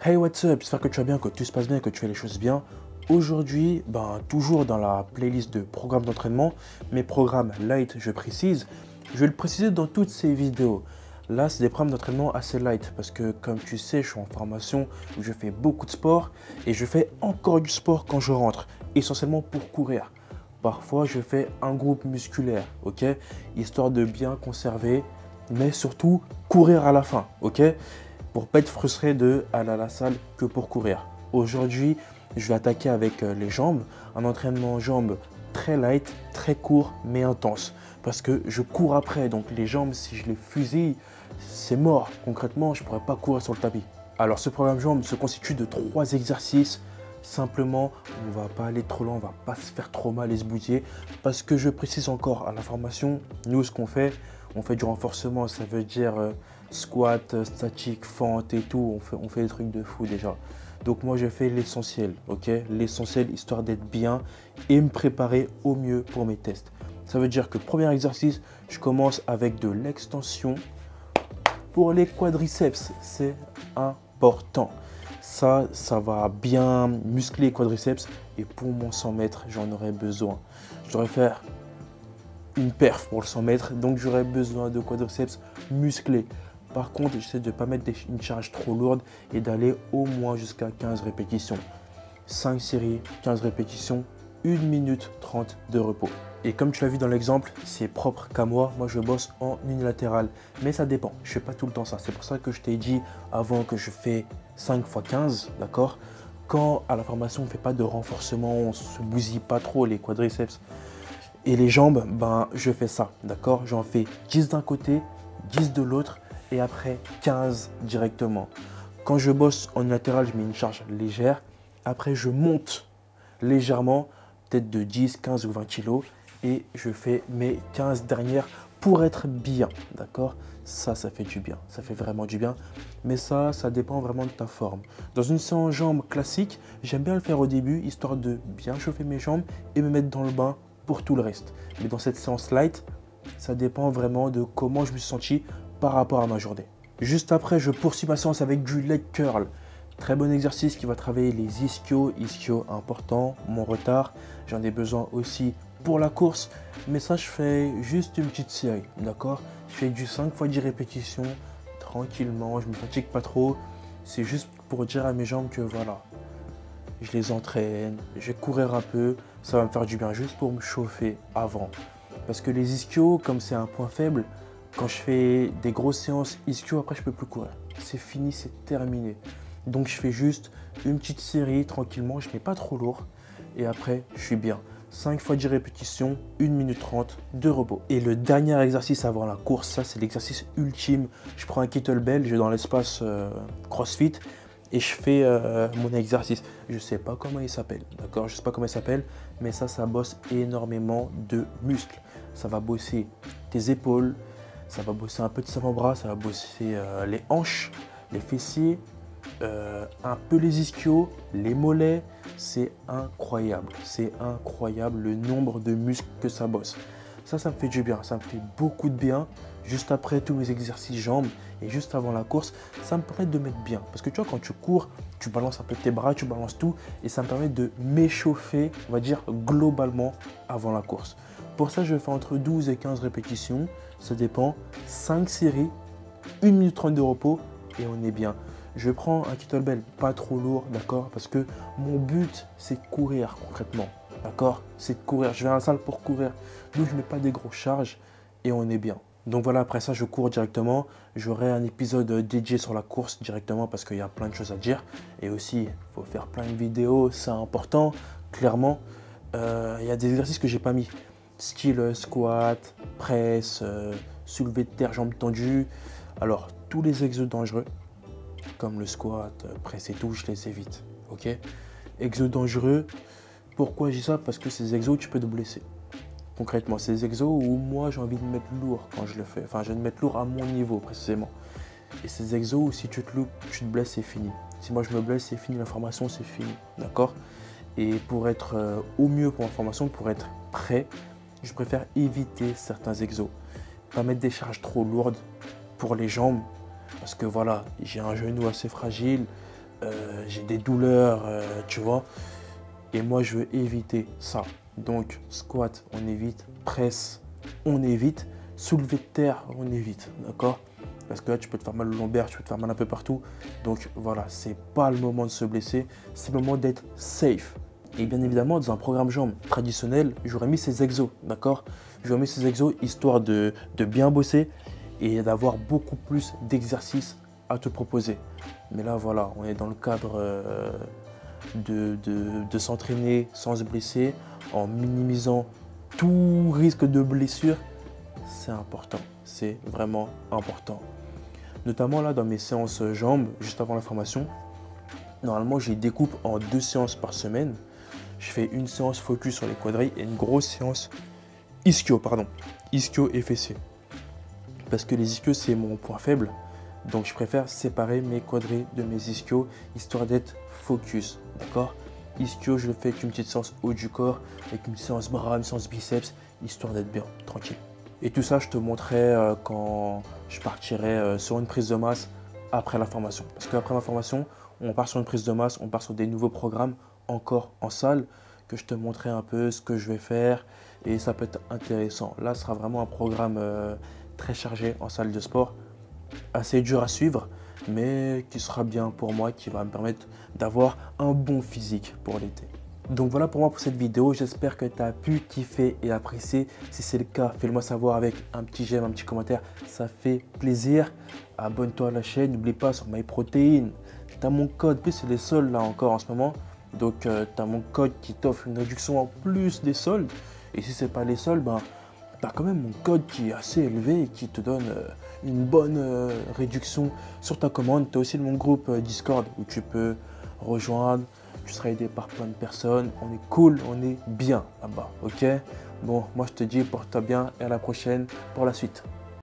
Hey, what's up? J'espère que tu vas bien, que tout se passe bien, que tu fais les choses bien. Aujourd'hui, toujours dans la playlist de programmes d'entraînement, mes programmes light, je précise. Je vais le préciser dans toutes ces vidéos. Là, c'est des programmes d'entraînement assez light parce que, comme tu sais, je suis en formation où je fais beaucoup de sport et je fais encore du sport quand je rentre, essentiellement pour courir. Parfois, je fais un groupe musculaire, ok? Histoire de bien conserver, mais surtout courir à la fin, ok? Pour pas être frustré de aller à la salle que pour courir. Aujourd'hui, je vais attaquer avec les jambes, un entraînement jambes très light, très court mais intense. Parce que je cours après, donc les jambes, si je les fusille, c'est mort. Concrètement, je ne pourrais pas courir sur le tapis. Alors ce programme jambes se constitue de 3 exercices. Simplement, on ne va pas aller trop loin, on ne va pas se faire trop mal et se bousiller. Parce que je précise encore à la formation, nous ce qu'on fait, on fait du renforcement, ça veut dire squat, statique, fente et tout. On fait des trucs de fou déjà. Donc moi je fais l'essentiel, ok? L'essentiel histoire d'être bien et me préparer au mieux pour mes tests. Ça veut dire que premier exercice, je commence avec de l'extension pour les quadriceps. C'est important. Ça va bien muscler les quadriceps et pour mon 100 mètres, j'en aurai besoin. Je devrais faire une perf pour le 100 mètres, donc j'aurai besoin de quadriceps musclés. Par contre, j'essaie de ne pas mettre une charge trop lourde et d'aller au moins jusqu'à 15 répétitions. 5 séries, 15 répétitions, 1 minute 30 de repos. Et comme tu l'as vu dans l'exemple, c'est propre qu'à moi. Moi, je bosse en unilatéral. Mais ça dépend. Je ne fais pas tout le temps ça. C'est pour ça que je t'ai dit avant que je fais 5 x 15, d'accord? Quand à la formation, on ne fait pas de renforcement, on ne se bousille pas trop les quadriceps et les jambes, je fais ça, d'accord? J'en fais 10 d'un côté, 10 de l'autre et après 15 directement. Quand je bosse en latéral, je mets une charge légère. Après, je monte légèrement, peut-être de 10, 15 ou 20 kg et je fais mes 15 dernières pour être bien, d'accord? Ça fait du bien, ça fait vraiment du bien. Mais ça dépend vraiment de ta forme. Dans une séance jambes classique, j'aime bien le faire au début, histoire de bien chauffer mes jambes et me mettre dans le bain pour tout le reste. Mais dans cette séance light, ça dépend vraiment de comment je me suis senti par rapport à ma journée. Juste après, je poursuis ma séance avec du leg curl. Très bon exercice qui va travailler les ischios. Ischio important, mon retard. J'en ai besoin aussi pour la course. Mais ça, je fais juste une petite série, d'accord? Je fais du 5 x 10 répétitions, tranquillement. Je ne me fatigue pas trop. C'est juste pour dire à mes jambes que voilà, je les entraîne, je vais courir un peu. Ça va me faire du bien juste pour me chauffer avant. Parce que les ischios, comme c'est un point faible, quand je fais des grosses séances ischio, après je peux plus courir. C'est fini, c'est terminé. Donc je fais juste une petite série tranquillement, je ne mets pas trop lourd. Et après, je suis bien. 5 x 10 répétitions, 1 minute 30 de repos. Et le dernier exercice avant la course, ça c'est l'exercice ultime. Je prends un kettlebell, je vais dans l'espace CrossFit et je fais mon exercice. Je ne sais pas comment il s'appelle, d'accord? Je ne sais pas comment il s'appelle, mais ça bosse énormément de muscles. Ça va bosser tes épaules, ça va bosser un peu de avant-bras, ça va bosser les hanches, les fessiers, un peu les ischios, les mollets. C'est incroyable le nombre de muscles que ça bosse. Ça me fait du bien, ça me fait beaucoup de bien. Juste après tous mes exercices jambes et juste avant la course, ça me permet de mettre bien. Parce que tu vois, quand tu cours, tu balances un peu tes bras, tu balances tout et ça me permet de m'échauffer, on va dire, globalement avant la course. Pour ça, je fais entre 12 et 15 répétitions, ça dépend. 5 séries, 1 minute 30 de repos et on est bien. Je prends un kettlebell pas trop lourd, d'accord? Parce que mon but, c'est de courir concrètement, d'accord? C'est de courir. Je vais à la salle pour courir. Donc, je ne mets pas des grosses charges et on est bien. Donc voilà, après ça, je cours directement. J'aurai un épisode dédié sur la course directement parce qu'il y a plein de choses à dire. Et aussi, il faut faire plein de vidéos, c'est important, clairement. Il y a des exercices que j'ai pas mis. Style squat, presse, soulevé de terre, jambes tendues. Alors, tous les exos dangereux, comme le squat, presse et tout, je les évite. Ok? Exos dangereux, pourquoi je dis ça? Parce que ces exos, tu peux te blesser. Concrètement, c'est des exos où moi j'ai envie de mettre lourd quand je le fais. Enfin, je vais me mettre lourd à mon niveau précisément. Et ces exos où si tu te loupes, tu te blesses, c'est fini. Si moi je me blesse, c'est fini, la formation c'est fini. D'accord? Et pour être au mieux pour ma formation, pour être prêt, je préfère éviter certains exos. Pas mettre des charges trop lourdes pour les jambes. Parce que voilà, j'ai un genou assez fragile. j'ai des douleurs, tu vois. Et moi, je veux éviter ça. Donc, squat, on évite. Presse, on évite. Soulevé de terre, on évite, d'accord? Parce que là, tu peux te faire mal au lombaire, tu peux te faire mal un peu partout. Donc voilà, c'est pas le moment de se blesser, c'est le moment d'être safe. Et bien évidemment, dans un programme jambes traditionnel, j'aurais mis ces exos, d'accord? J'aurais mis ces exos histoire de bien bosser et d'avoir beaucoup plus d'exercices à te proposer. Mais là, voilà, on est dans le cadre de s'entraîner sans se blesser, en minimisant tout risque de blessure. C'est important, c'est vraiment important. Notamment là dans mes séances jambes, juste avant la formation, normalement je les découpe en 2 séances par semaine. Je fais une séance focus sur les quadris et une grosse séance ischio, ischio et fessiers. Parce que les ischios c'est mon point faible, donc je préfère séparer mes quadris de mes ischios, histoire d'être focus, d'accord? Ischio, je le fais avec une petite séance haut du corps, avec une séance bras, une séance biceps, histoire d'être bien, tranquille. Et tout ça, je te montrerai quand je partirai sur une prise de masse après la formation. Parce qu'après ma formation, on part sur une prise de masse, on part sur des nouveaux programmes encore en salle, que je te montrerai un peu ce que je vais faire et ça peut être intéressant. Là, ce sera vraiment un programme très chargé en salle de sport, assez dur à suivre, mais qui sera bien pour moi, qui va me permettre d'avoir un bon physique pour l'été. Donc voilà pour moi pour cette vidéo, j'espère que tu as pu kiffer et apprécier. Si c'est le cas, fais-le-moi savoir avec un petit j'aime, un petit commentaire, ça fait plaisir. Abonne-toi à la chaîne, n'oublie pas sur MyProtein, tu as mon code, plus c'est les soldes là encore en ce moment. Donc tu as mon code qui t'offre une réduction en plus des soldes. Et si c'est pas les soldes, ben, tu as quand même mon code qui est assez élevé et qui te donne une bonne réduction sur ta commande. Tu as aussi mon groupe Discord où tu peux rejoindre. Tu seras aidé par plein de personnes. On est cool, on est bien là-bas, ok? Bon, moi je te dis porte-toi bien et à la prochaine pour la suite.